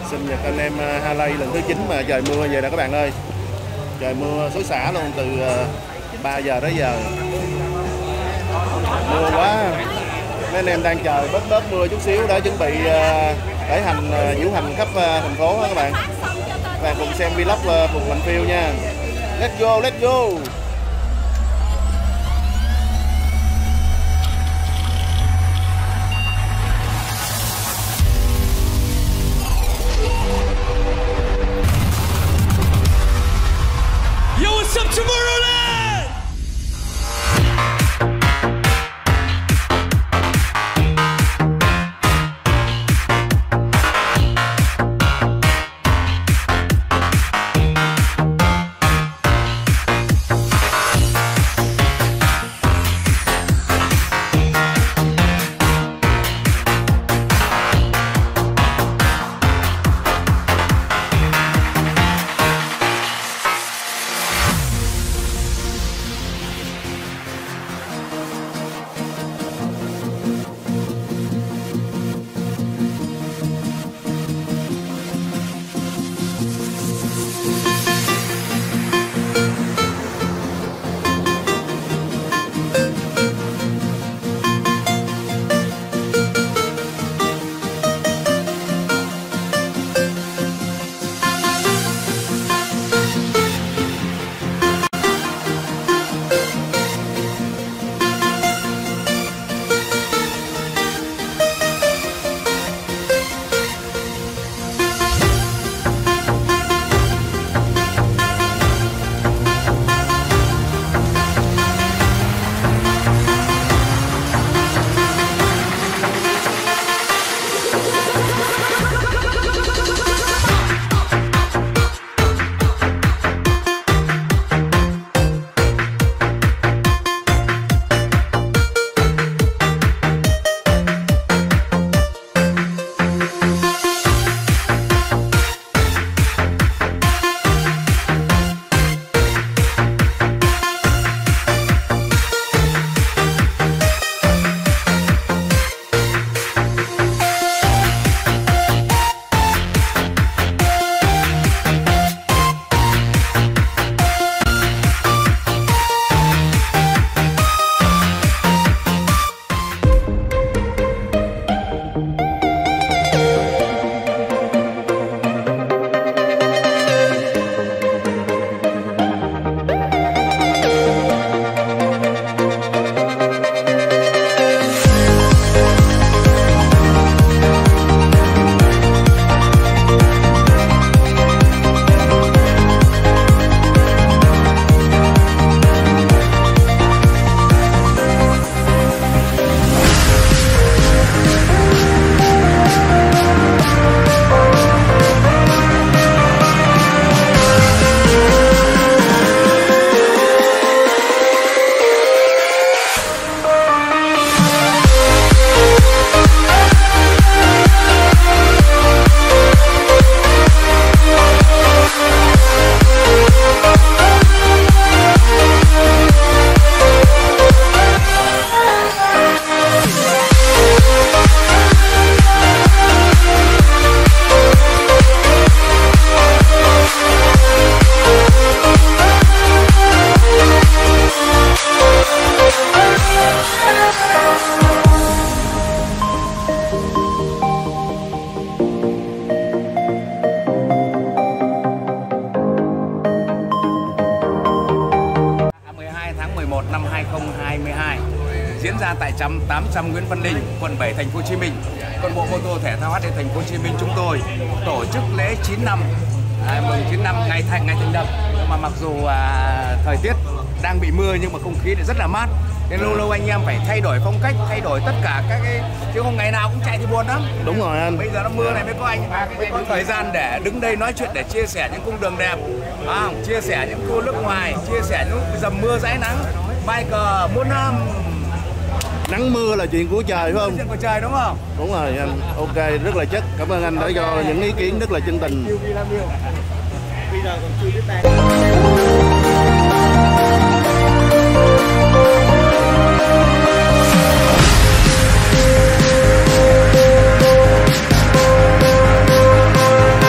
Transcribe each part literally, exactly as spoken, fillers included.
Sinh nhật anh em Harley lần thứ chín mà trời mưa về nè các bạn ơi. Trời mưa xối xả luôn từ ba giờ tới giờ. Mưa quá. Mấy anh em đang chờ bớt bớt mưa chút xíu để chuẩn bị khởi hành diễu hành khắp thành phố đó các bạn. Các bạn cùng xem vlog Phùng Mạnh Phiêu nha. Let's go, let's go. Yo, what's up, Tomorrowland? năm hai không hai hai diễn ra tại tám trăm Nguyễn Văn Linh, quận bảy, thành phố Hồ Chí Minh. Câu lạc bộ mô tô thể thao hát đê thành phố Hồ Chí Minh chúng tôi tổ chức lễ chín năm à, mừng chín năm ngày thành ngày thành lập. Mà mặc dù à, thời tiết đang bị mưa nhưng mà không khí thì rất là mát. Nên lâu lâu anh em phải thay đổi phong cách, thay đổi tất cả các cái, chứ không ngày nào cũng chạy thì buồn lắm. Đúng rồi anh. Bây giờ nó mưa này mới có anh mới có thời gian để đứng đây nói chuyện, để chia sẻ những cung đường đẹp, à, chia sẻ những tour nước ngoài, chia sẻ những dầm mưa dãi nắng. Biker muôn năm. Nắng mưa là chuyện của trời phải không? Chuyện của trời đúng không? Đúng rồi anh. Ok, rất là chất. Cảm ơn anh đã cho những ý kiến rất là chân tình. Bây giờ còn chưa biết tay.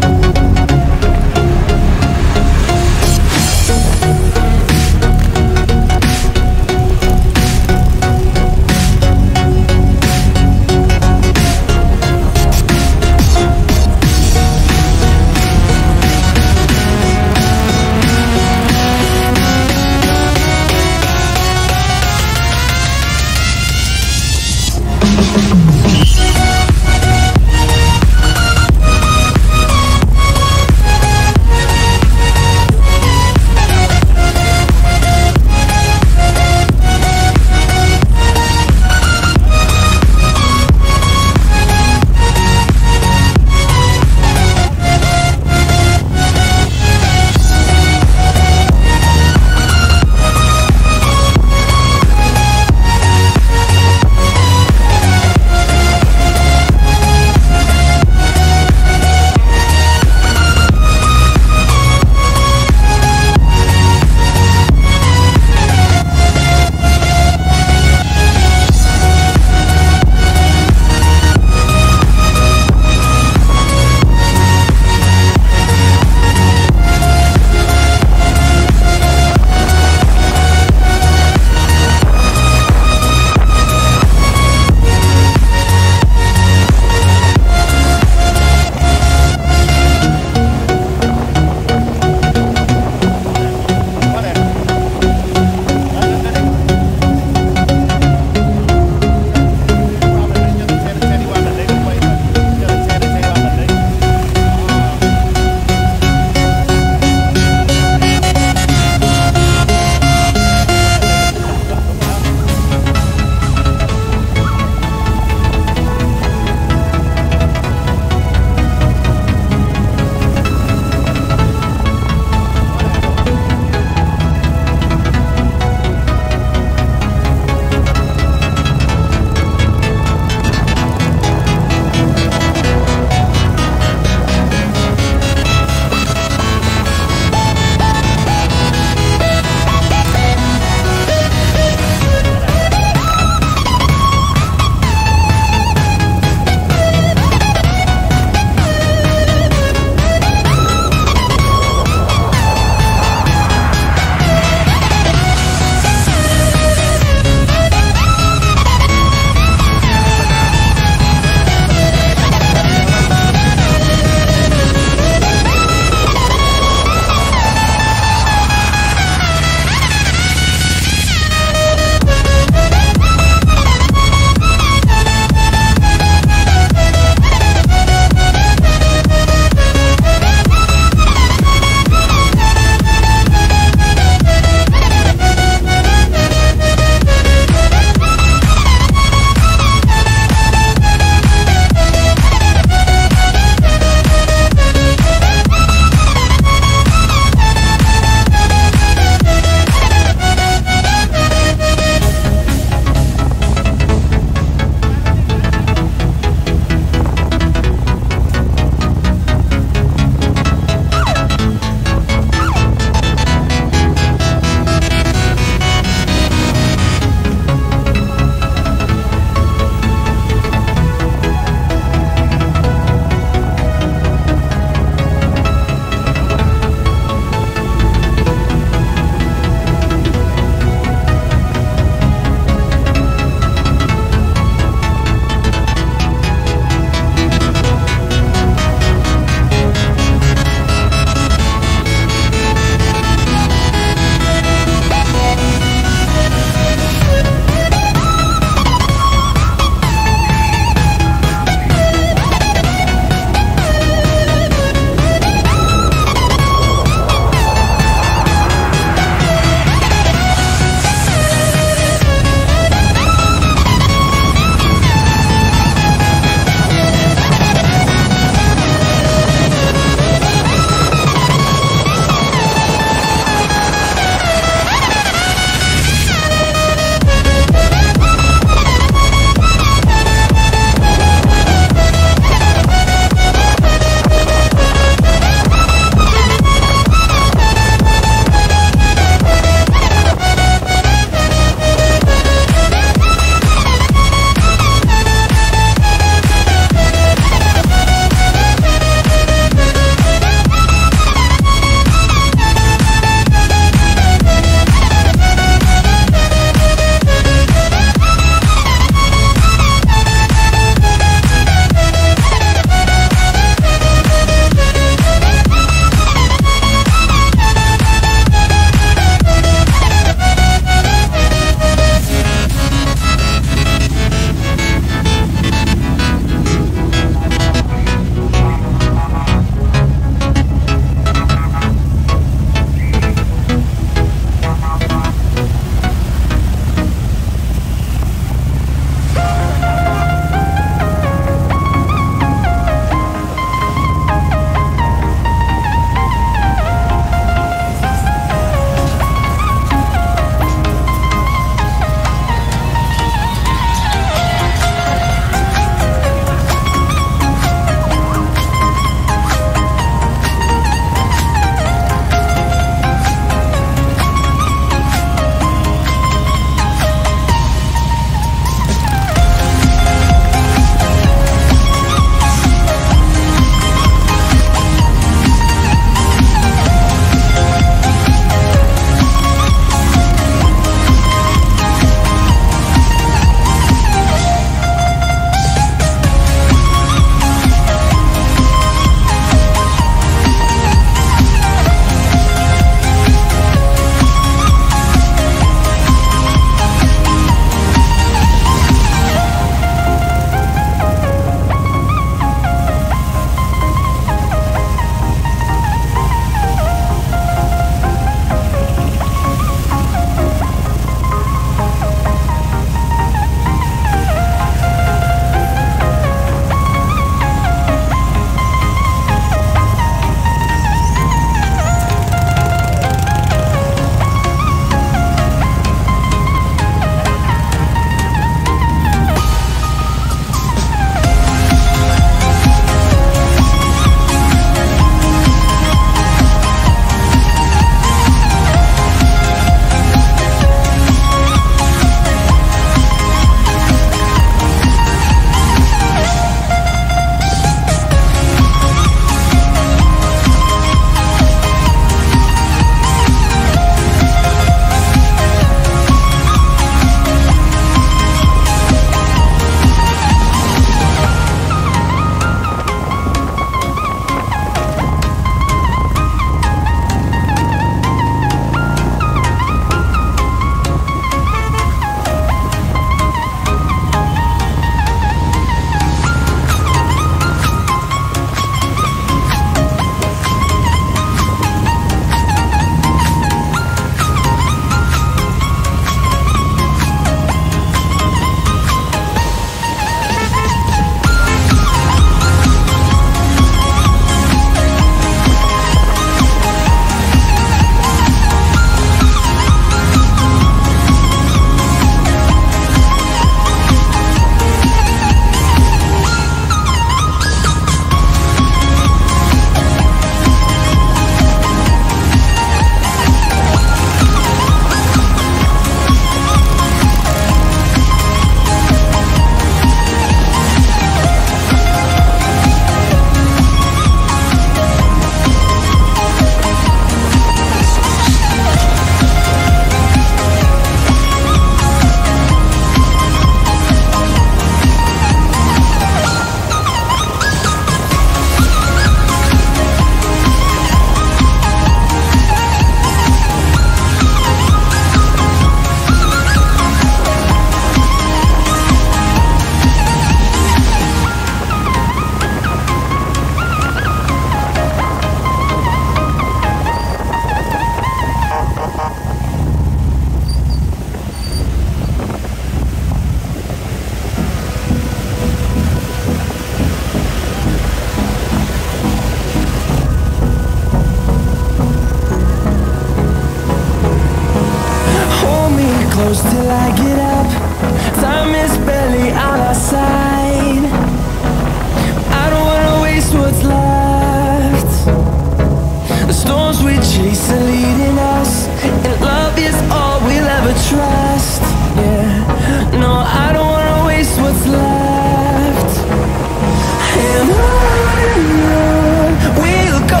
waste what's left. The storms we chase are leading us, and love is all we'll ever trust. Yeah, no, I don't wanna waste what's left. And on we'll go,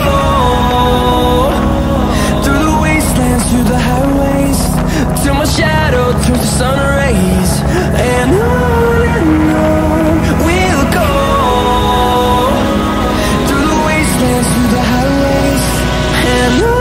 through the wastelands, through the highways, till my shadow turns to sun rays. And on and on we'll go, through the wastelands, through the highways, and on.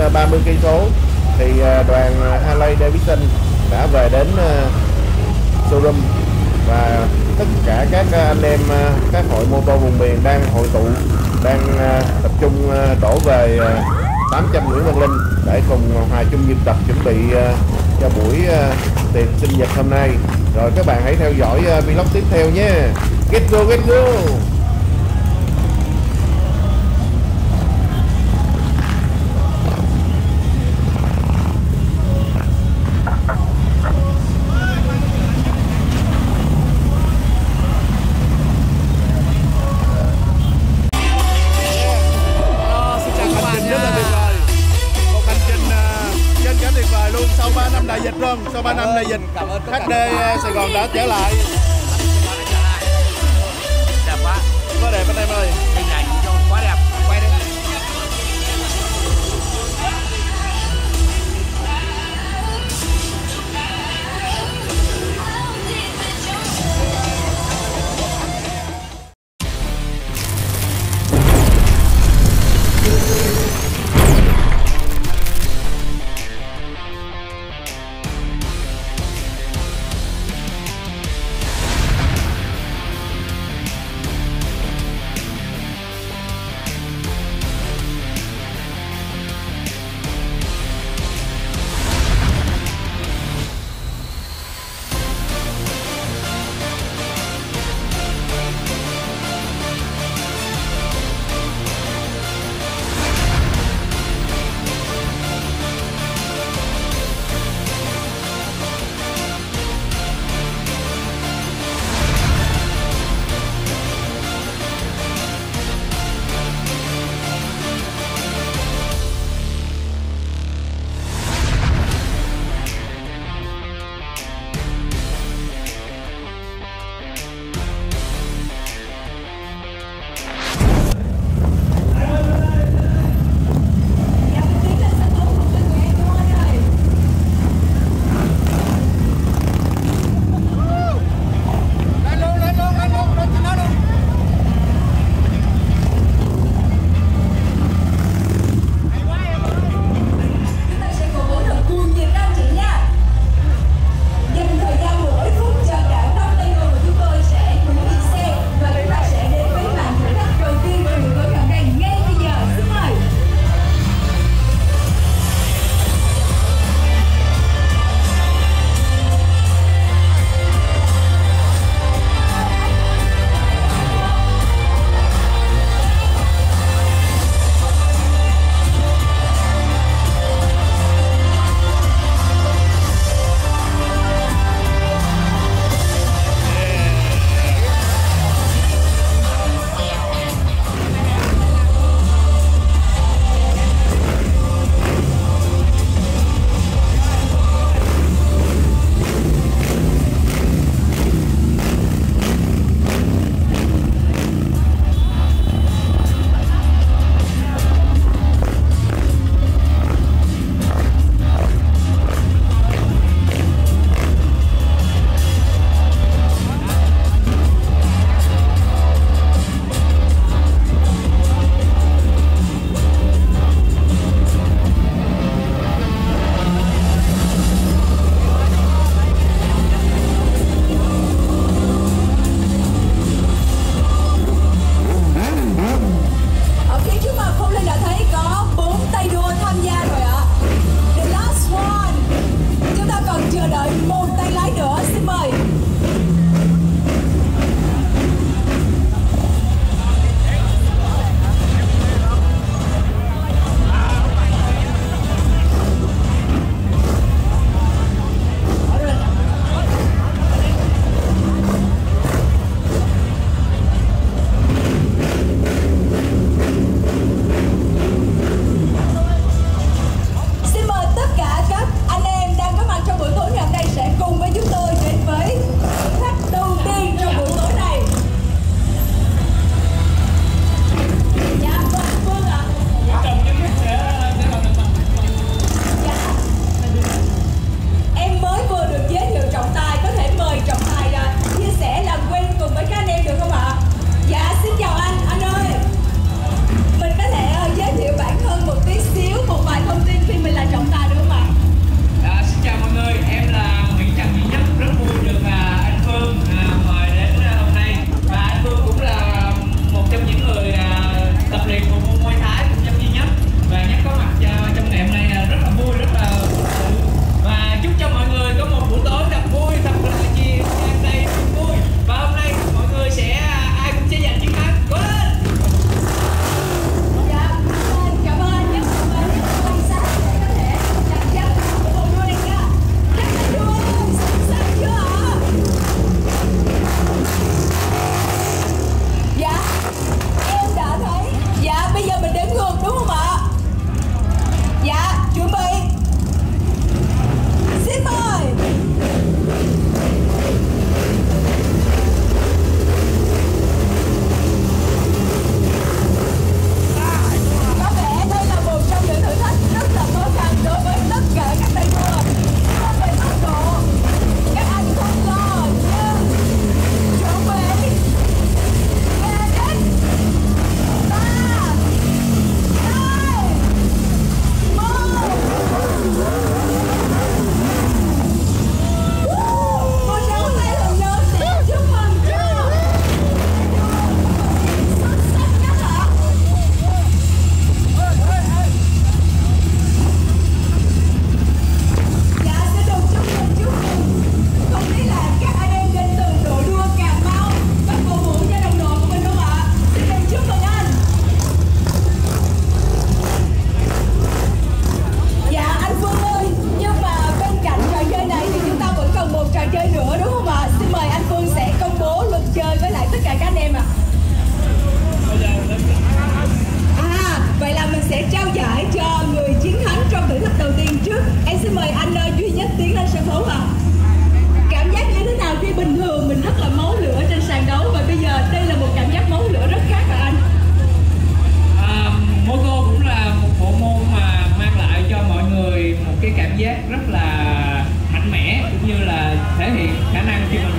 ba mươi cây số thì đoàn Harley Davidson đã về đến showroom, và tất cả các anh em các hội mô tô vùng miền đang hội tụ, đang tập trung đổ về tám trăm Nguyễn Văn Linh để cùng hòa chung nhịp đập chuẩn bị cho buổi tiệc sinh nhật hôm nay. Rồi các bạn hãy theo dõi vlog tiếp theo nhé. Get go, get go. Sau ba năm đại dịch luôn, sau ba năm đại dịch, hát đê Sài Gòn đã trở lại. Đẹp quá. Quá đẹp anh em ơi. Hình ảnh quá đẹp, quay đi.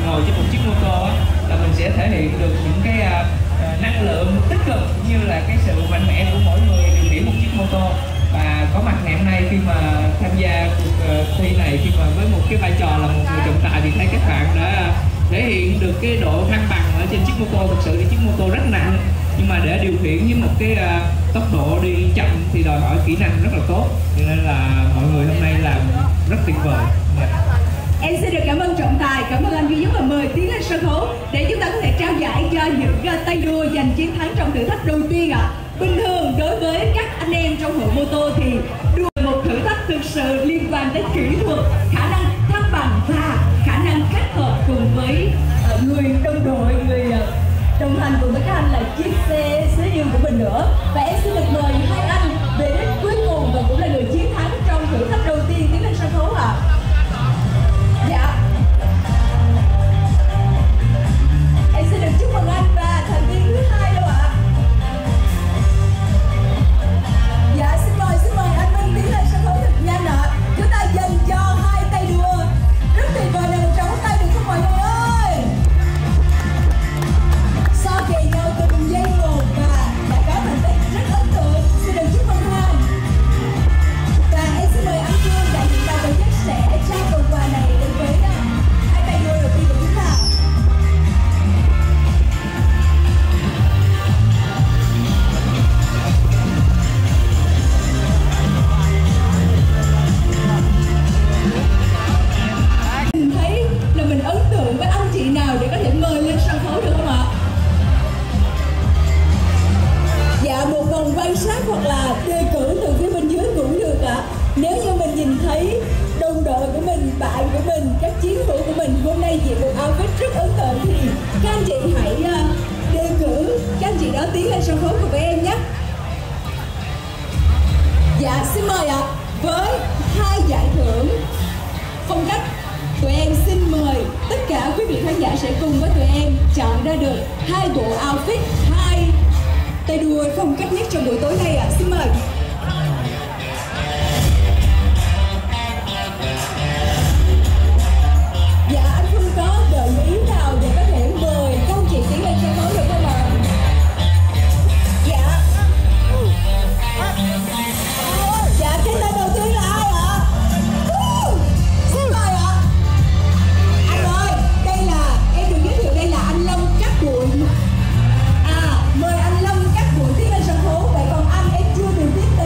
ngồi trên một chiếc mô tô á, là mình sẽ thể hiện được những cái uh, uh, năng lượng tích cực cũng như là cái sự mạnh mẽ của mỗi người điều khiển một chiếc mô tô. Và có mặt ngày hôm nay khi mà tham gia cuộc uh, thi này, khi mà với một cái vai trò là một người trọng tài, thì thấy các bạn đã thể hiện được cái độ thăng bằng ở trên chiếc mô tô. Thực sự thì chiếc mô tô rất nặng, nhưng mà để điều khiển với một cái uh, tốc độ đi chậm thì đòi hỏi kỹ năng rất là tốt, cho nên là mọi người hôm nay làm rất tuyệt vời. Yeah. Em xin được cảm ơn trọng tài, cảm ơn anh duy nhất, và mời tiến lên sân khấu để chúng ta có thể trao giải cho những uh, tay đua giành chiến thắng trong thử thách đầu tiên ạ. À. Bình thường đối với các anh em trong hội mô tô thì đua một thử thách thực sự liên quan đến kỹ thuật, khả năng thăng bằng và khả năng kết hợp cùng với uh, người đồng đội, người uh, đồng hành cùng với các anh là chiếc xe sứ dương của mình nữa. Và em xin được mời hai anh về đích cuối cùng và cũng là người chiến thắng trong thử thách đầu tiên tiến lên sân khấu ạ. À. Dạ. Em xin được chúc mừng anh và thành viên thứ hai đâu ạ. Dạ, xin mời, xin mời anh Minh tiến lên sân khấu thật nhanh ạ. Chúng ta dành cho hai tay đua rất tuyệt vời này một tràng tay được không mọi người ơi? So kè nhau từ đường dây một và đã có thành tích rất ấn tượng. Xin được chúc mừng hai. Và em xin mời anh Phương, đại diện ban tổ chức sẽ trao phần quà này đến với hai tay đua đầu tiên của chúng ta. Mình thấy là mình ấn tượng với anh chị nào để có thể mời lên sân khấu được không ạ? Dạ, một vòng quan sát hoặc là đề cử từ phía bên dưới cũng được ạ. Nếu như mình nhìn thấy đồng đội của mình, bạn của mình, các chiến hữu của mình hôm nay diện một outfit rất ấn tượng thì các anh chị hãy đề cử các anh chị đó tiến lên sân khấu cùng với em nhé. Dạ, xin mời ạ. Với hai giải thưởng phong cách, tụi em xin mời tất cả quý vị khán giả sẽ cùng với tụi em chọn ra được hai bộ outfit, hai tay đua phong cách nhất trong buổi tối nay ạ. À. Xin mời. Dạ, anh Phương có gợi ý nào để có thể mời các anh chị tiến lên sân khấu được không ạ? Dạ. Dạ, cái tên đầu tiên là ai ạ? Xin mời ạ. Anh ơi, đây là, em được giới thiệu đây là anh Lâm Cát Bụi. À, mời anh Lâm Cát Bụi tiến lên sân khấu. Vậy còn anh em chưa được biết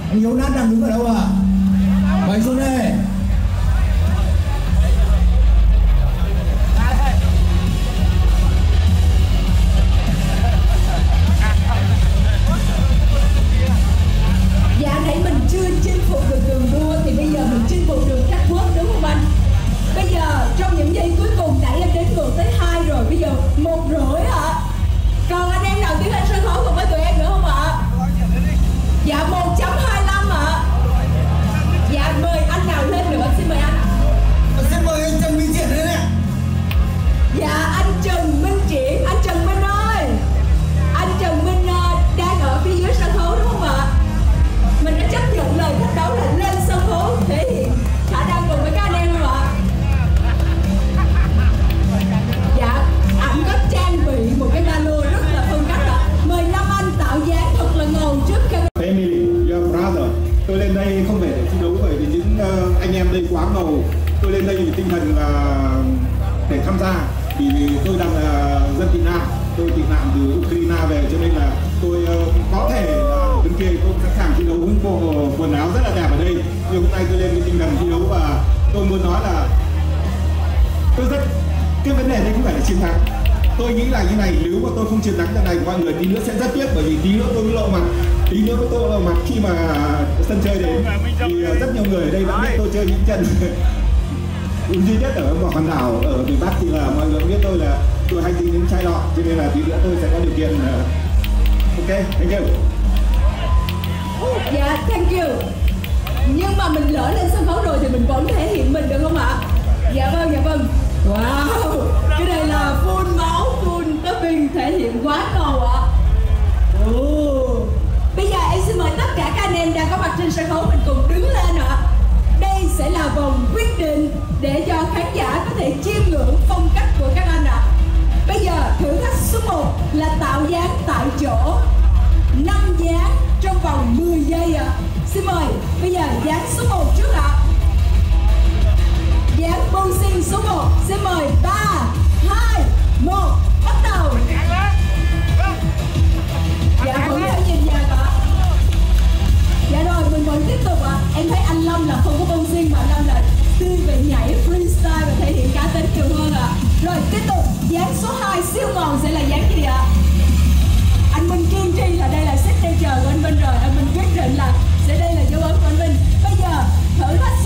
Anh Hiếu Nát đang đứng ở đâu ạ? À? Mời xuống đây. Dạ nãy mình chưa chinh phục được đường đua thì bây giờ mình chinh phục được các bước, đúng không anh? Bây giờ trong những giây cuối cùng nãy em đếm ngược tới hai rồi, bây giờ một rưỡi ạ. Còn anh em nào tiến lên sân khấu cùng với tụi em nữa không ạ? Dạ một chấm hai lăm ạ. Dạ mời anh nào lên nữa, xin mời anh. Xin mời anh Trần Minh Triển lên nè. Dạ anh Trần Minh Triển, anh Trần Minh ơi. Anh Trần Minh đang ở phía dưới sân khấu đúng không ạ? Mình đã chấp nhận lời thách đấu là lên sân khấu thể hiện khả năng cùng với các anh em không ạ? Dạ, ảnh có trang bị một cái ba lô rất là phong cách ạ. Mời năm anh tạo dáng thật là ngầu trước khi Emily, your brother. Tôi lên đây không phải để thi đấu bởi vì những uh, anh em đây quá ngầu. Tôi lên đây vì tinh thần là để tham gia. Vì tôi đang là uh, dân tị nạn, tôi tị nạn từ Ukraine về cho nên là tôi uh, có thể là bên kia tôi sẵn sàng thi đấu với bộ quần áo rất là đẹp ở đây. Nhưng hôm nay tôi lên với tinh thần thi đấu và tôi muốn nói là tôi rất cái vấn đề đây không phải là chiến thắng. Tôi nghĩ là như này, nếu mà tôi không chiến thắng trận này mọi người tí nữa sẽ rất tiếc bởi vì tí nữa tôi mới lộ mặt, tí nữa tôi lộ mặt khi mà sân chơi đến thì rất nhiều người ở đây đã biết tôi chơi những trận duy nhất ở vòng hòn đảo ở miền Bắc thì là mọi người biết tôi là tôi hay tính đến chai lọ, cho nên là tí nữa tôi sẽ có điều kiện. Ok, thank you. Dạ, thank you. Nhưng mà mình lỡ lên sân khấu rồi thì mình vẫn thể hiện mình được không ạ? Dạ vâng, dạ vâng. Wow, cái này là full máu, full topping, thể hiện quá ngầu ạ. Oh. Bây giờ em xin mời tất cả các anh em đang có mặt trên sân khấu mình cùng đứng lên ạ. Đây sẽ là vòng quyết định để cho khán giả có thể chiêm ngưỡng phong cách của các anh ạ. Bây giờ thử thách số một là tạo dáng tại chỗ, năm dáng trong vòng mười giây ạ. Xin mời, bây giờ dáng số một trước ạ. Dáng boxing số một, xin mời ba, hai, một, bắt đầu. Dạ vẫn phải nhìn vào ạ. Dạ rồi, mình vẫn tiếp tục ạ. Em thấy anh Long là không có boxing mà Long là thiên về nhảy freestyle và thể hiện cá tính nhiều hơn ạ. Rồi tiếp tục, dáng số hai siêu ngầu sẽ là dáng gì ạ? Anh Minh kiên trì là đây là signature của anh Minh rồi, anh Minh quyết định là sẽ đây là dấu ấn của anh Minh. Bây giờ thử thách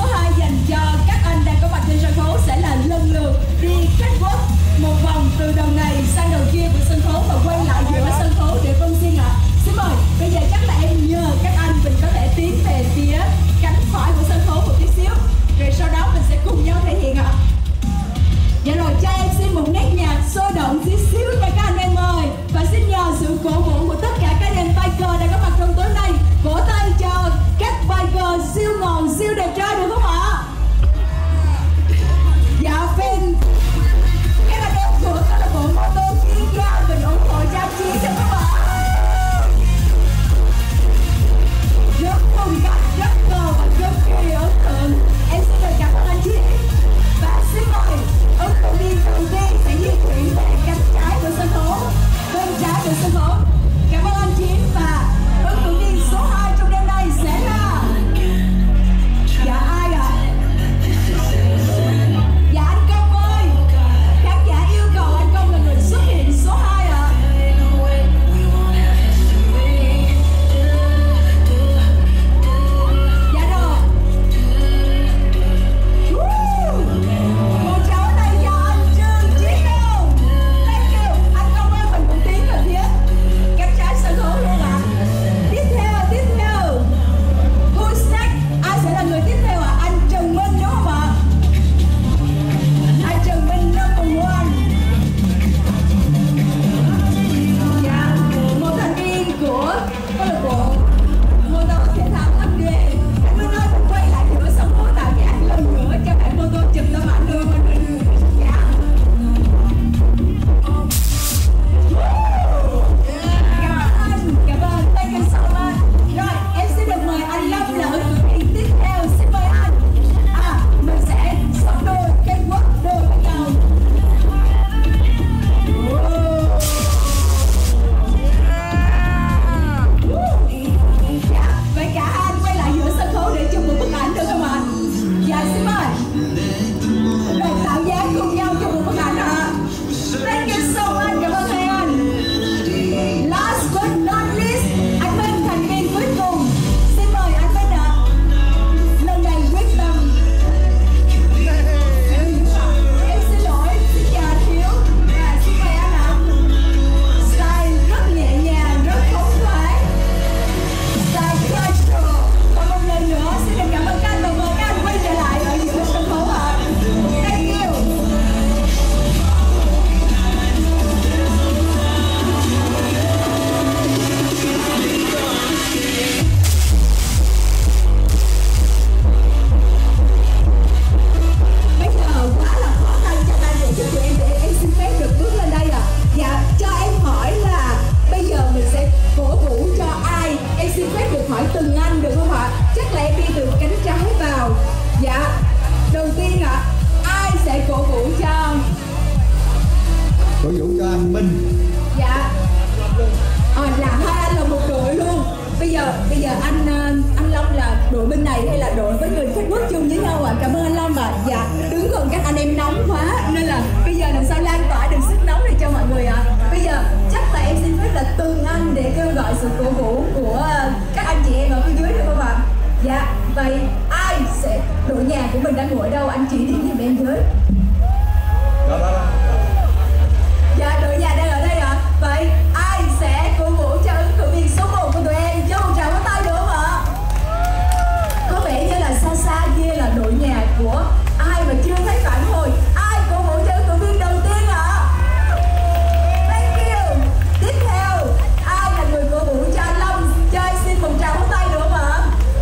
Văn Minh. Dạ. À, là hai anh là một đội luôn. Bây giờ bây giờ anh anh Long là đội bên này hay là đội với người khách quốc chung với nhau ạ? À? Cảm ơn anh Long ạ. À. Dạ. Đứng gần các anh em nóng quá nên là bây giờ làm sao lan tỏa được sức nóng này cho mọi người ạ. À? Bây giờ chắc là em xin phép là từng anh để kêu gọi sự cổ vũ của các anh chị em ở phía dưới được không ạ? À? Dạ. Vậy ai sẽ đội nhà của mình đang ngồi đâu? Anh chỉ điểm giùm em với. Đó đó. đó. Dạ, đội nhà đang ở đây ạ. À? Vậy ai sẽ cổ vũ cho ứng cử viên số một của tụi em? Cho một tràng pháo tay được không ạ? Có vẻ như là xa xa kia là đội nhà của ai mà chưa thấy phản hồi. Ai cổ vũ cho ứng cử viên đầu tiên ạ? À? Thank you. Tiếp theo, ai là người cổ vũ cho anh Long? Cho anh xin một tràng pháo tay được không ạ?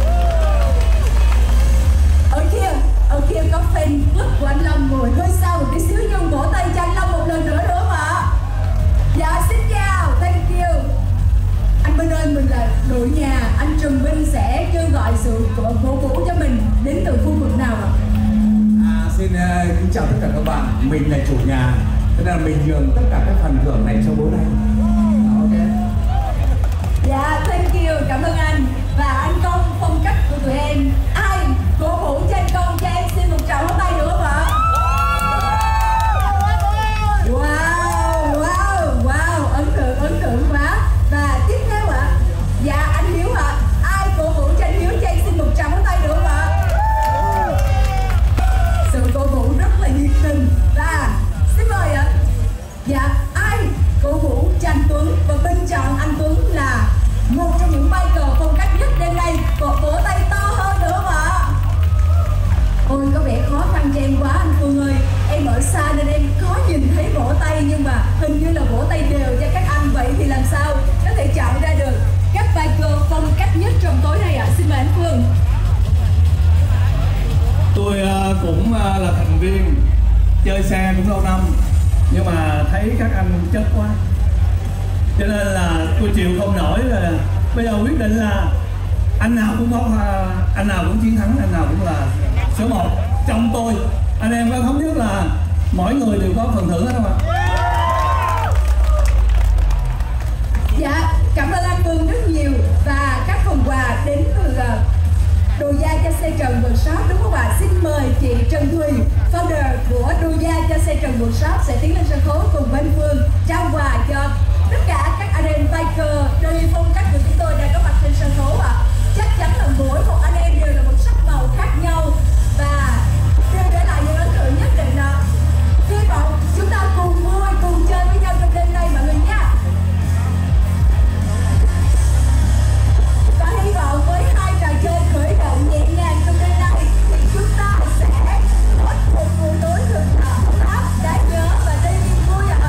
Ở kia, ở kia có fan club của anh Long ngồi hơi xa một tí xíu nhưng vỗ tay cho anh Long một lần nữa được không ạ? Dạ xin chào, thank you. Anh Minh ơi, mình là đội nhà, anh Trùm Minh sẽ kêu gọi sự cổ vũ cho mình đến từ khu vực nào ạ? À, xin uh, kính chào tất cả các bạn, mình là chủ nhà, thế nên là mình nhường tất cả các phần thưởng này cho bố này. Ok. Dạ, thank you, cảm ơn anh. Và anh Công, phong cách của tụi em, ai cổ vũ cho anh Công cho em xin một tràng pháo tay được không ạ? Wow, wow, wow, ấn tượng, ấn tượng quá. Và tiếp theo ạ, à, dạ anh Hiếu ạ, à. Ai cổ vũ cho anh Hiếu cho em xin một tràng pháo tay được không ạ? Sự cổ vũ rất là nhiệt tình. Và xin mời ạ, à. Dạ ai cổ vũ cho anh Tuấn và bình chọn anh Tuấn là một trong những biker phong cách nhất đêm nay. Một vỗ tay to hơn được không ạ? Ôi có vẻ khó khăn cho em quá anh Phương ơi. Em ở xa nên em khó nhìn thấy vỗ tay, nhưng mà hình như là vỗ tay đều cho các anh. Vậy thì làm sao có thể chọn ra được các biker phong cách nhất trong tối nay ạ? À? Xin mời anh Phương. Tôi uh, cũng uh, là thành viên chơi xe cũng lâu năm, nhưng mà thấy các anh chất quá cho nên là tôi chịu không nổi, là bây giờ quyết định là anh nào cũng có uh, anh nào cũng chiến thắng, anh nào cũng là số một. Trong tôi anh em có thống nhất là mỗi người đều có phần thưởng hết không ạ? Dạ, cảm ơn anh Phương rất nhiều. Và các phần quà đến từ uh, đồ da cho xe Trần Workshop đúng không ạ? Xin mời chị Trần Thùy, founder của đồ da cho xe Trần Workshop sẽ tiến lên sân khấu cùng bên Phương trao quà cho tất cả các anh em biker đời phong cách của chúng tôi đang có mặt trên sân khấu ạ. À. Chắc chắn là mỗi một anh em đều là một sắc màu khác nhau và đều để lại những ấn tượng nhất định ạ. Hy vọng chúng ta cùng vui, cùng chơi với nhau trong đêm nay mọi người nha. Và hy vọng với hai trò chơi khởi động nhẹ nhàng trong đêm nay thì chúng ta sẽ có một buổi tối thực ấm áp, đáng nhớ và đầy niềm vui ạ.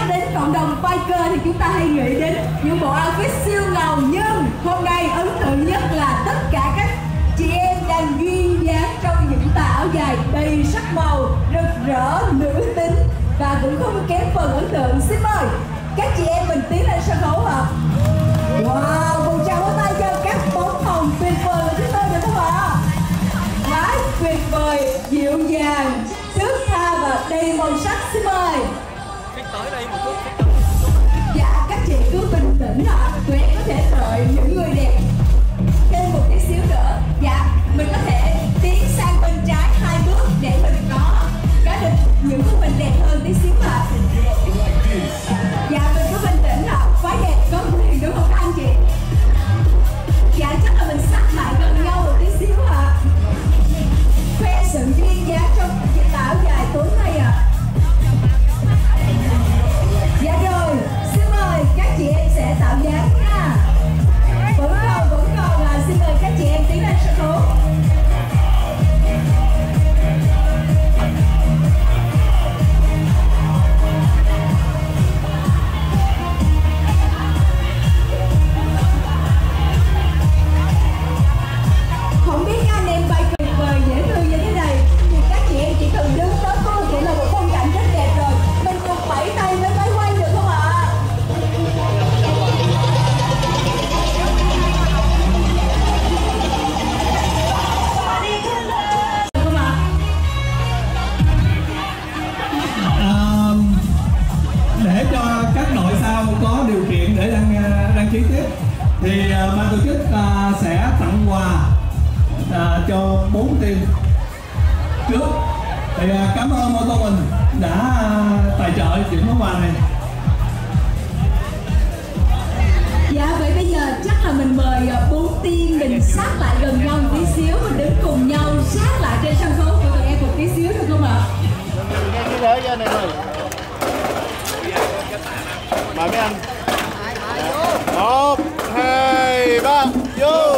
đến cộng đồng biker thì chúng ta hay nghĩ đến những bộ outfit siêu ngầu, nhưng hôm nay ấn tượng nhất là tất cả các chị em đang duyên dáng trong những tà áo dài đầy sắc màu, rực rỡ, nữ tính và cũng không kém phần ấn tượng. Xin mời các chị em mình tiến lên sân khấu ạ. Wow, một tràng vỗ tay cho các bóng hồng tuyệt vời của chúng tôi được không ạ? Quá tuyệt vời, dịu dàng, thướt tha và đầy màu sắc. Xin mời. Tới đây một chút. Dạ, các chị cứ bình tĩnh ạ. Tụi em có thể đợi những người đẹp thêm một tí xíu nữa. Dạ, mình có thể tiến sang bên trái hai bước để mình có có được những khung hình đẹp hơn tí xíu ạ. Dạ, mình cứ bình tĩnh ạ. Quá đẹp, có quyền đúng không các anh chị? Dạ, chắc là mình sắp lại gần nhau một tí xíu ạ. Khoe sự duyên dáng trong chiếc áo dài tối nay ạ. Dạ rồi, xin mời các chị em sẽ tạo dáng nha. Vẫn còn, vẫn còn là xin mời các chị em tiến lên sân khấu. Không biết anh em bay tuyệt vời dễ thương như thế này thì các chị em chỉ cần đứng đó thôi cũng là một phong cảnh rất đẹp rồi. Mình cùng vẫy tay với máy quay được không ạ? Được không ạ? À, để cho các đội sau có điều kiện để đăng đăng ký tiếp thì uh, ban tổ chức uh, sẽ tặng quà uh, cho bốn team trước. Thì uh, cảm ơn Mô Tô mình đã uh, tài trợ những món quà này. Dạ, vậy bây giờ chắc là mình mời bốn team mình sát lại gần nhau một tí xíu, mình đứng cùng nhau sát lại trên sân khấu của tụi em một tí xíu được không ạ? Nghe cái thế cho anh em ơi. Mời mấy anh. Một, hai, ba, vô.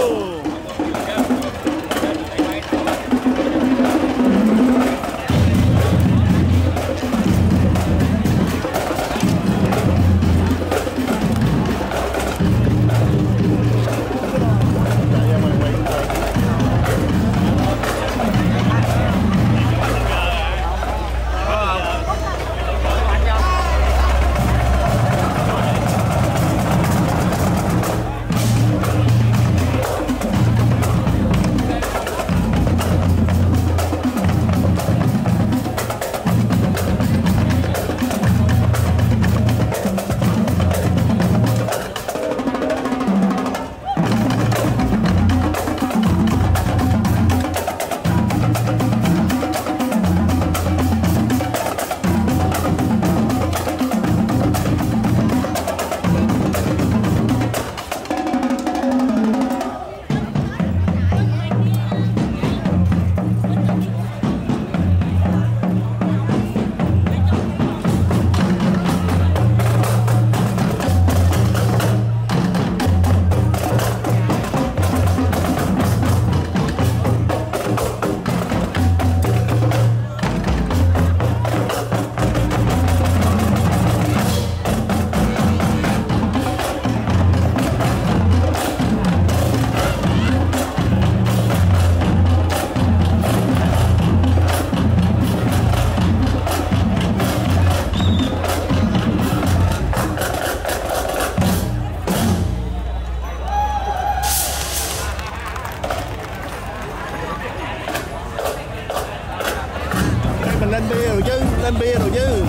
Lên bia rồi chứ, lên bia rồi chứ.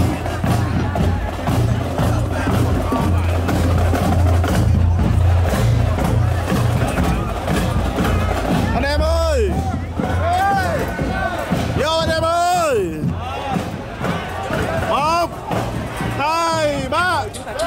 Anh em ơi, vô anh em ơi. Một, hai, ba.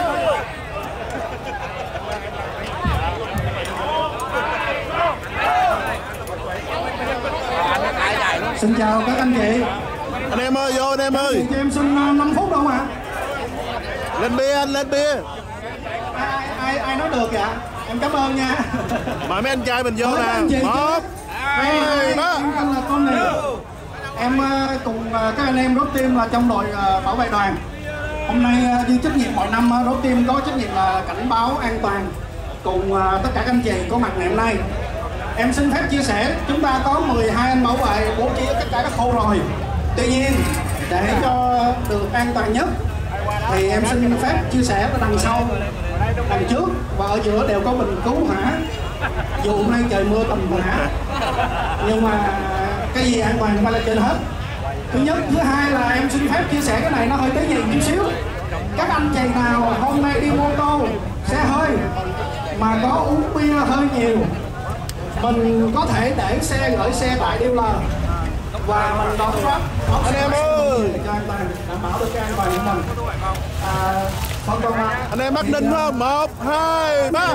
Xin chào các anh chị. Anh em ơi, vô anh em ơi. Cho em xin năm phút đâu mà. Lên bia anh, lên bia. Ai, ai, ai nói được vậy? Em cảm ơn nha. Mời mấy anh trai mình vô nè. Một, hai, ba. Em tên là Tony. Em cùng các anh em góp team là trong đội bảo vệ đoàn. Hôm nay như trách nhiệm mọi năm, đối team có trách nhiệm là cảnh báo an toàn cùng tất cả các anh chị có mặt ngày hôm nay. Em xin phép chia sẻ, chúng ta có mười hai anh bảo vệ bố trí ở tất cả các khâu rồi. Tuy nhiên, để cho được an toàn nhất thì em xin phép chia sẻ ở đằng sau, đằng trước và ở giữa đều có bình cứu hỏa. Dù hôm nay trời mưa tầm hỏa, nhưng mà cái gì an toàn phải là trên hết. Thứ nhất, thứ hai là em xin phép chia sẻ cái này nó hơi tế nhị chút xíu. Các anh chị nào hôm nay đi mô tô, xe hơi mà có uống bia hơi nhiều, mình có thể để xe gửi xe tại dealer và mình đónรับanh em ơi cho an toàn, đảm bảo được cái an toàn của mình. À, không còn anh em Bắc Ninh không? Một, hai, ba.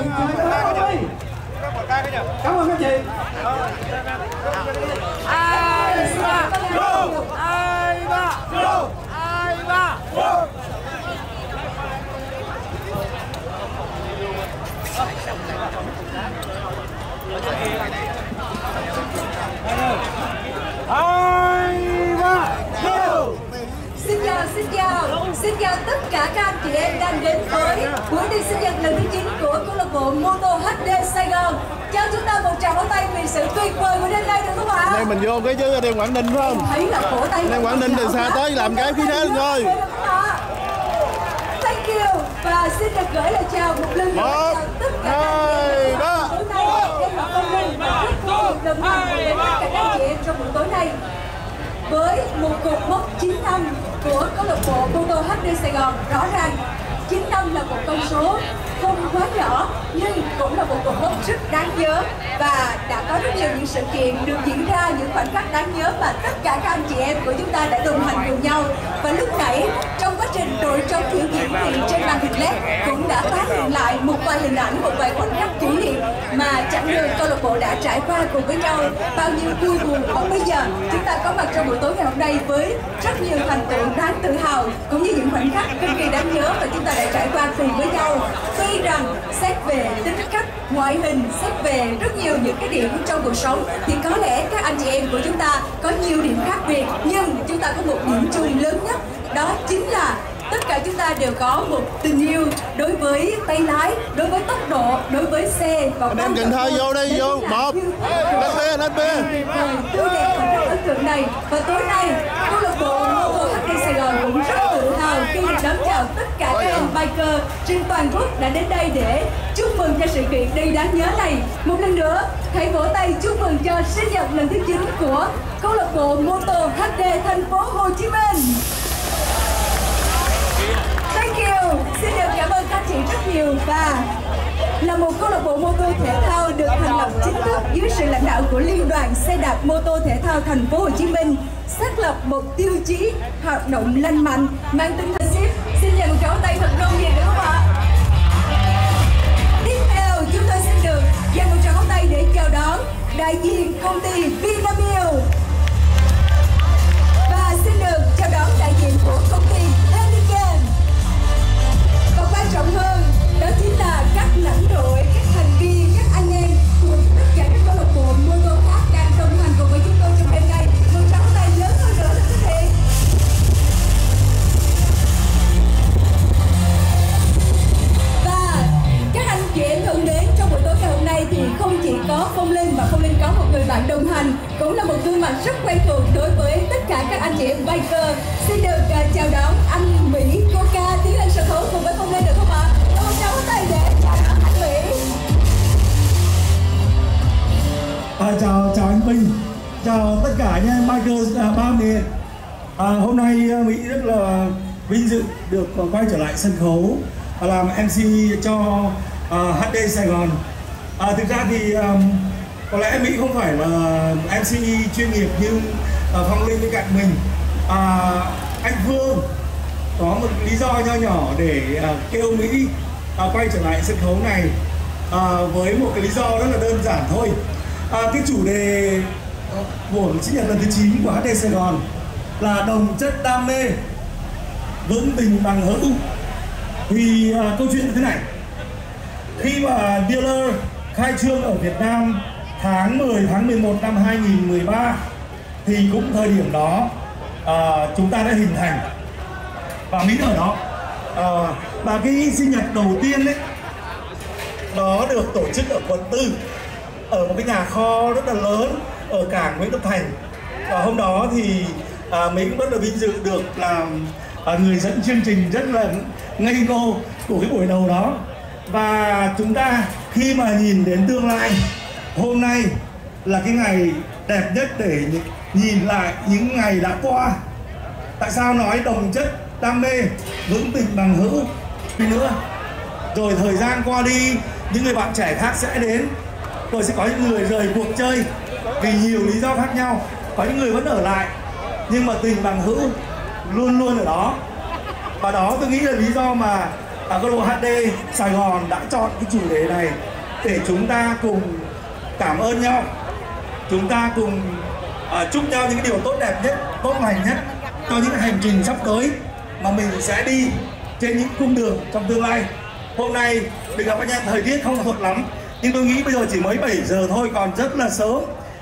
Cảm ơn các chị. Ai ba, ai ba, ai ba. Xin chào, xin chào, xin chào tất cả các anh chị em đang đến với buổi đi sinh nhật lần thứ chín của câu lạc bộ Moto hát đê Sài Gòn. Cho chúng ta một tràng vỗ tay vì sự tuyệt vời của đêm nay được không ạ? Đây mình vô cái chứ đêm Quảng Ninh phải không? Thấy là cổ tay. Đêm Quảng Ninh từ xa tới làm cái khí thế thôi. Thank you và xin được gửi lời chào một lần nữa một, tất cả hai, ba. tối nay em là Công Minh và rất vui đồng hành với tất cả các chị em trong buổi tối nay với một cột mốc chín năm của câu lạc bộ Moto hát đê Sài Gòn. Rõ ràng chín năm là một con số không quá nhỏ nhưng cũng là một cột mốc rất đáng nhớ và đã có rất nhiều những sự kiện được diễn ra, những khoảnh khắc đáng nhớ mà tất cả các anh chị em của chúng ta đã đồng hành cùng nhau. Và lúc nãy trong quá trình đội trống biểu diễn thì trên màn hình led cũng đã tái hiện lại một vài hình ảnh, một vài khoảnh khắc kỷ niệm mà chặng đường câu lạc bộ đã trải qua cùng với nhau, bao nhiêu vui buồn. Còn bây giờ chúng ta có mặt trong buổi tối ngày hôm nay với rất nhiều thành tựu đáng tự hào cũng như những khoảnh khắc cực kỳ đáng nhớ mà chúng ta đã trải qua cùng với nhau. Tuy rằng xét về tính cách, ngoại hình, xét về rất nhiều những cái điểm trong cuộc sống thì có lẽ các anh chị em của chúng ta có nhiều điểm khác biệt, nhưng chúng ta có một điểm chung lớn nhất, đó chính là tất cả chúng ta đều có một tình yêu đối với tay lái, đối với tốc độ, đối với xe. Và anh em Cần Thơ vô đi, vô một lên bia lên bia tươi đẹp và rất ấn tượng này. Và tối nay câu lạc bộ Moto hát đê Sài Gòn cũng rất tự hào khi được đón chào tất cả các anh biker trên toàn quốc đã đến đây để chúc mừng cho sự kiện đầy đáng nhớ này. Một lần nữa hãy vỗ tay chúc mừng cho sinh nhật lần thứ chín của câu lạc bộ Moto hát đê thành phố Hồ Chí Minh. Thank you. Xin được cảm ơn các chị rất nhiều. Và là một câu lạc bộ mô tô thể thao được thành lập chính thức dưới sự lãnh đạo của Liên đoàn Xe đạp mô tô thể thao thành phố Hồ Chí Minh, xác lập một tiêu chí hoạt động lành mạnh mang tinh thần ship. Xin dành một tràng tay thật rung nhiệt được không ạ? Tiếp theo chúng tôi xin được dành một tràng tay để chào đón đại diện công ty Vinamilk và xin được chào đón đại diện của công ty Heineken. Và quan trọng hơn đó chính là các lãnh đội, các thành viên, các anh em của tất cả các câu lạc bộ mô tô khác đang đồng hành cùng với chúng tôi trong đêm nay. Một tràng tay lớn hơn nữa là quý vị. Và các anh chị em thân mến, trong buổi tối ngày hôm nay thì không chỉ có Phong Linh mà Phong Linh có một người bạn đồng hành, cũng là một gương mặt rất quen thuộc đối với tất cả các anh chị em biker. Xin được uh, chào đón anh Mỹ Coca tiến lên sân khấu cùng với Phong Linh được không ạ? Một tràng tay để chào đón anh Mỹ. À, chào chào anh Vinh, chào tất cả anh em biker à, ba miền. À, hôm nay Mỹ rất là vinh dự được quay trở lại sân khấu à, làm em xê cho uh, hát đê Sài Gòn. À, thực ra thì um, có lẽ Mỹ không phải là em xê chuyên nghiệp như uh, Phong Linh bên cạnh mình. À, anh Phương có một lý do nho nhỏ để uh, kêu Mỹ uh, quay trở lại sân khấu này uh, với một cái lý do rất là đơn giản thôi. À, cái chủ đề của sinh nhật lần thứ chín của hát đê Sài Gòn là đồng chất đam mê, vững tình bằng hữu. Thì uh, câu chuyện như thế này, khi mà dealer khai trương ở Việt Nam tháng mười, tháng mười một năm hai nghìn mười ba thì cũng thời điểm đó uh, chúng ta đã hình thành và Mỹ ở đó. À, và cái sinh nhật đầu tiên ấy, nó được tổ chức ở quận tư, ở một cái nhà kho rất là lớn ở cảng Nguyễn Tất Thành. Và hôm đó thì à, mình cũng rất là vinh dự được làm à, người dẫn chương trình rất là ngây ngô của cái buổi đầu đó. Và chúng ta khi mà nhìn đến tương lai, hôm nay là cái ngày đẹp nhất để nhìn lại những ngày đã qua. Tại sao nói đồng chất, đam mê, vững tình bằng hữu đi nữa. Rồi thời gian qua đi, những người bạn trẻ khác sẽ đến. Rồi sẽ có những người rời cuộc chơi vì nhiều lý do khác nhau. Có những người vẫn ở lại, nhưng mà tình bằng hữu luôn luôn ở đó. Và đó tôi nghĩ là lý do mà câu lạc bộ hát đê Sài Gòn đã chọn cái chủ đề này để chúng ta cùng cảm ơn nhau, chúng ta cùng uh, chúc nhau những cái điều tốt đẹp nhất, tốt lành nhất cho những hành trình sắp tới mà mình sẽ đi trên những cung đường trong tương lai. Hôm nay mình gặp anh em, thời tiết không thuận lắm, nhưng tôi nghĩ bây giờ chỉ mới bảy giờ thôi, còn rất là sớm.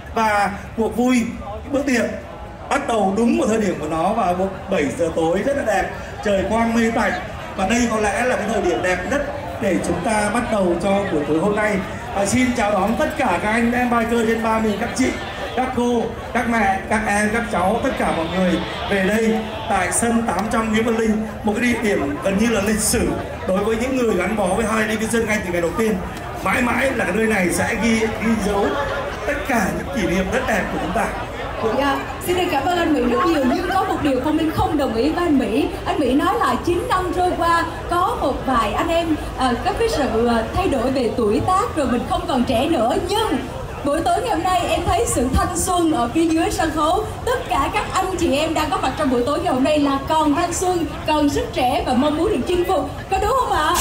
Và cuộc vui, bữa tiệc bắt đầu đúng vào thời điểm của nó vào bảy giờ tối rất là đẹp, trời quang mây tạnh. Và đây có lẽ là cái thời điểm đẹp nhất để chúng ta bắt đầu cho buổi tối hôm nay. Và xin chào đón tất cả các anh em biker trên ba miền, các chị, các cô, các mẹ, các em, các cháu, tất cả mọi người về đây tại sân tám trăm Nguyễn Văn Linh, một cái địa điểm gần như là lịch sử đối với những người gắn bó với Harley Davidson ngay từ ngày đầu tiên. Mãi mãi là cái nơi này sẽ ghi ghi dấu tất cả những kỷ niệm rất đẹp của chúng ta. Dạ, xin được cảm ơn anh Mỹ rất nhiều, nhưng có một điều Phong Linh không đồng ý với anh Mỹ. Anh Mỹ nói là chín năm trôi qua có một vài anh em à, có cái sự thay đổi về tuổi tác, rồi mình không còn trẻ nữa. Nhưng buổi tối ngày hôm nay em thấy sự thanh xuân ở phía dưới sân khấu. Tất cả các anh chị em đang có mặt trong buổi tối ngày hôm nay là còn thanh xuân, còn sức trẻ và mong muốn được chinh phục. Có đúng không ạ?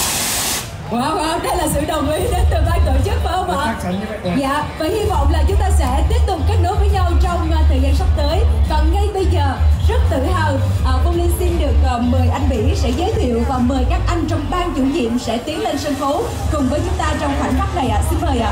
Wow, wow, đây là sự đồng ý đến từ ban tổ chức phải không ạ? Dạ, và hy vọng là chúng ta sẽ tiếp tục kết nối với nhau trong uh, thời gian sắp tới. Còn ngay bây giờ, rất tự hào, uh, Phong Linh xin được uh, mời anh Mỹ sẽ giới thiệu và mời các anh trong ban chủ nhiệm sẽ tiến lên sân khấu cùng với chúng ta trong khoảnh khắc này ạ. À. Xin mời ạ.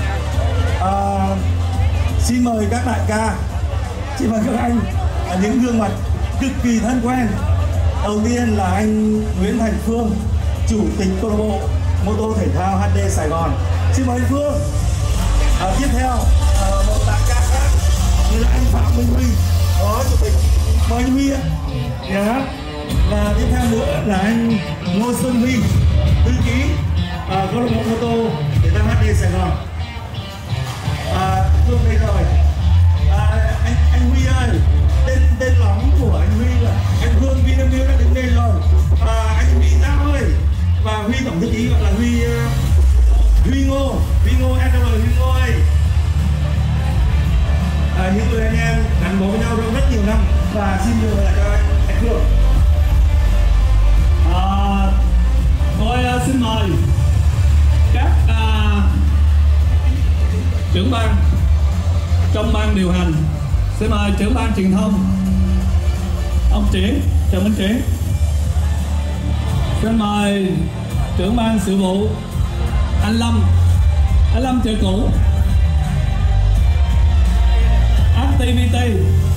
À. À, xin mời các đại ca, xin mời các anh, à, những gương mặt cực kỳ thân quen. Đầu tiên là anh Nguyễn Thành Phương, chủ tịch câu lạc bộ mô tô thể thao hát đê Sài Gòn. Xin mời anh Phương. À, tiếp theo à, một đại ca khác như là anh Phạm Minh Huy, phó chủ tịch. Mời anh Huy ạ. Yeah. Và tiếp theo nữa là anh Ngô Xuân Huy, thư ký à, câu lạc bộ mô tô thể thao hát đê Sài Gòn. À, Phương đây rồi. À, anh anh Huy ơi, tên tên lóng của anh Huy là anh Phương Vinamilk đã đứng đây rồi. À, anh Huy Giao ơi, và Huy tổng thư ký gọi là Huy uh, Huy Ngô, Huy Ngô em Huy Ngô ơi. À, những người anh em gắn bó với nhau trong rất nhiều năm, và xin mời lại cho anh anh Phương. À, tôi uh, xin mời các uh, trưởng ban trong ban điều hành. Xin mời trưởng ban truyền thông ông Triển, Trần Minh Triển. Xin mời trưởng ban sự vụ anh Lâm, anh Lâm chợ cũ. Activity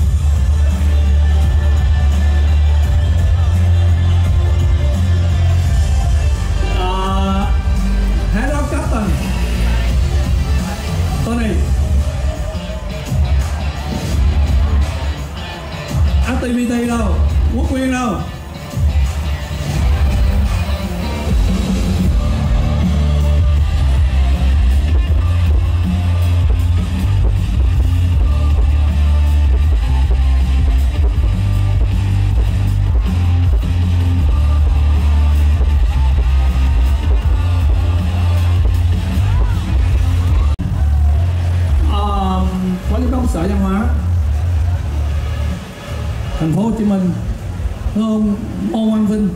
uh, Head of Captain Tony. Activity đâu, Quốc Nguyên đâu. Sở Văn hóa Thành phố Hồ Chí Minh, thưa ông Ngô Văn Vinh,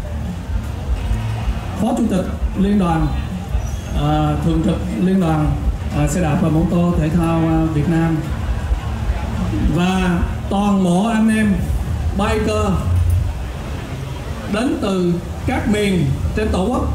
Phó Chủ tịch Liên đoàn à, Thường trực Liên đoàn à, xe đạp và mô tô thể thao à, Việt Nam, và toàn bộ anh em biker đến từ các miền trên Tổ quốc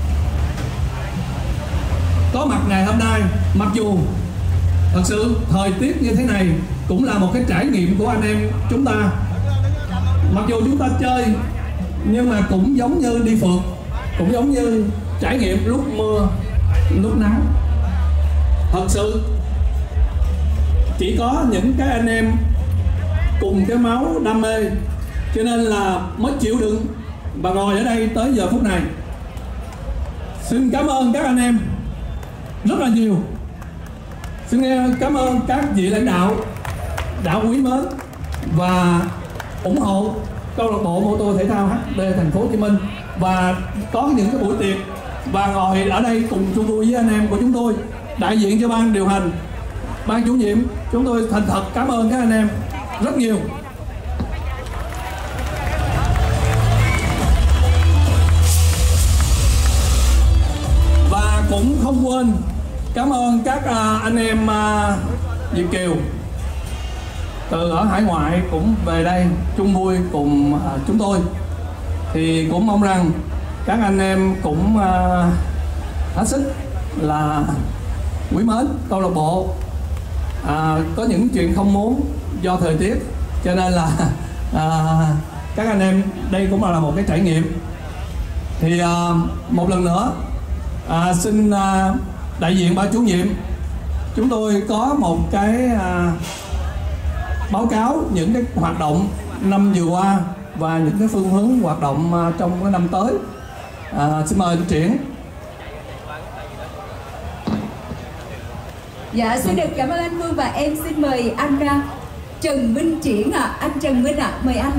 có mặt ngày hôm nay. Mặc dù thật sự thời tiết như thế này cũng là một cái trải nghiệm của anh em chúng ta. Mặc dù chúng ta chơi nhưng mà cũng giống như đi phượt, cũng giống như trải nghiệm lúc mưa, lúc nắng. Thật sự chỉ có những cái anh em cùng cái máu đam mê cho nên là mới chịu đựng và ngồi ở đây tới giờ phút này. Xin cảm ơn các anh em rất là nhiều. Xin cảm ơn các vị lãnh đạo đã quý mến và ủng hộ câu lạc bộ mô tô thể thao hát đê thành phố Hồ Chí Minh và có những cái buổi tiệc và ngồi ở đây cùng chung vui với anh em của chúng tôi, đại diện cho ban điều hành, ban chủ nhiệm. Chúng tôi thành thật cảm ơn các anh em rất nhiều. Và cũng không quên cảm ơn các uh, anh em uh, Việt kiều từ ở hải ngoại cũng về đây chung vui cùng uh, chúng tôi. Thì cũng mong rằng các anh em cũng uh, hết sức là quý mến câu lạc bộ. À, có những chuyện không muốn do thời tiết cho nên là à, các anh em đây cũng là một cái trải nghiệm. Thì à, một lần nữa à, xin à, đại diện ban chủ nhiệm chúng tôi có một cái à, báo cáo những cái hoạt động năm vừa qua và những cái phương hướng hoạt động à, trong cái năm tới. À, xin mời anh Triển. Dạ, xin được cảm ơn anh Vương và em xin mời anh uh, Trần Minh Triển ạ. À. Anh Trần Minh ạ, à, mời anh.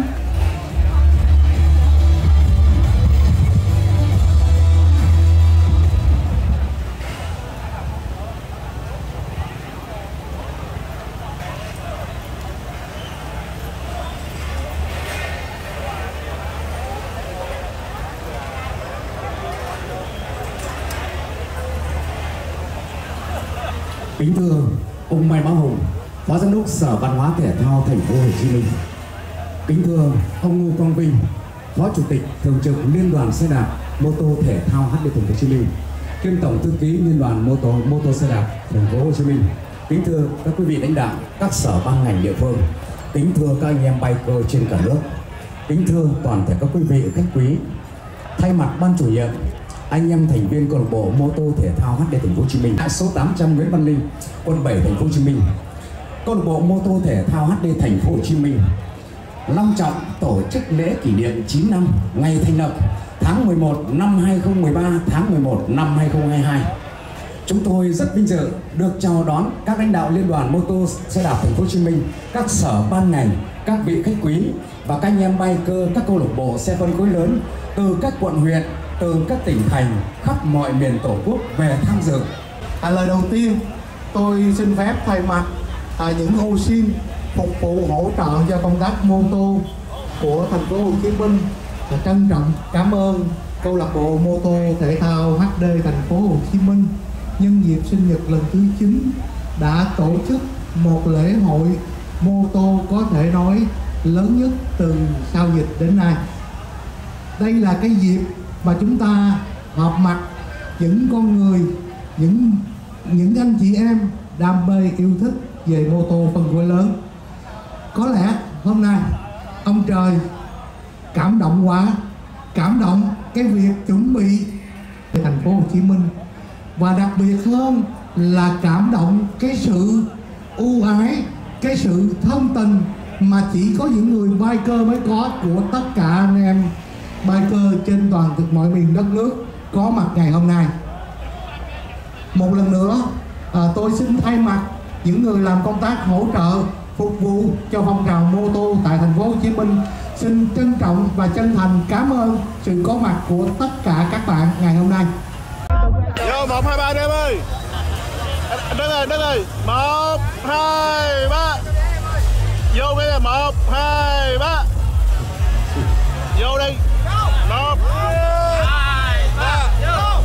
Kính thưa ông Mai Bá Hùng, Phó Giám đốc Sở Văn hóa Thể thao Thành phố Hồ Chí Minh. Kính thưa ông Ngô Quang Vinh, Phó Chủ tịch Thường trực Liên đoàn Xe đạp Mô tô Thể thao hát đê Thành phố Hồ Chí Minh, kiêm Tổng thư ký Liên đoàn Mô tô Mô tô Xe đạp Thành phố Hồ Chí Minh. Kính thưa các quý vị lãnh đạo các sở ban ngành địa phương. Kính thưa các anh em biker trên cả nước. Kính thưa toàn thể các quý vị khách quý. Thay mặt ban chủ nhiệm, anh em thành viên câu lạc bộ mô tô thể thao hát đê Thành phố Hồ Chí Minh, số tám trăm Nguyễn Văn Linh, quận bảy Thành phố Hồ Chí Minh. Câu lạc bộ mô tô thể thao hát đê Thành phố Hồ Chí Minh long trọng tổ chức lễ kỷ niệm chín năm ngày thành lập tháng mười một năm hai nghìn không trăm mười ba, tháng mười một năm hai nghìn không trăm hai mươi hai. Chúng tôi rất vinh dự được chào đón các lãnh đạo Liên đoàn Mô tô Xe đạp Thành phố Hồ Chí Minh, các sở ban ngành, các vị khách quý và các anh em biker các câu lạc bộ xe phân khối lớn từ các quận huyện, từ các tỉnh thành khắp mọi miền Tổ quốc về tham dự. À, lời đầu tiên tôi xin phép thay mặt à, những ô xin phục vụ hỗ trợ cho công tác mô tô của Thành phố Hồ Chí Minh và trân trọng cảm ơn câu lạc bộ mô tô thể thao hát đê Thành phố Hồ Chí Minh nhân dịp sinh nhật lần thứ chín đã tổ chức một lễ hội mô tô có thể nói lớn nhất từ sau dịch đến nay. Đây là cái dịp mà chúng ta họp mặt những con người, những những anh chị em đam mê yêu thích về mô tô phân khối lớn. Có lẽ hôm nay ông trời cảm động quá, cảm động cái việc chuẩn bị Thành phố Hồ Chí Minh và đặc biệt hơn là cảm động cái sự ưu ái, cái sự thân tình mà chỉ có những người biker mới có của tất cả anh em biker trên toàn thực mọi miền đất nước có mặt ngày hôm nay. Một lần nữa à, tôi xin thay mặt những người làm công tác hỗ trợ phục vụ cho phong trào mô tô tại Thành phố Hồ Chí Minh xin trân trọng và chân thành cảm ơn sự có mặt của tất cả các bạn ngày hôm nay. Vô một hai ba em ơi, đứng ơi đứng ơi, một hai ba, vô cái là một hai ba, vô đi, một hai ba, vô.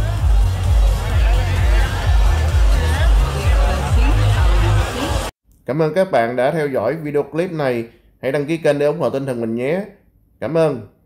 Cảm ơn các bạn đã theo dõi video clip này. Hãy đăng ký kênh để ủng hộ tinh thần mình nhé. Cảm ơn.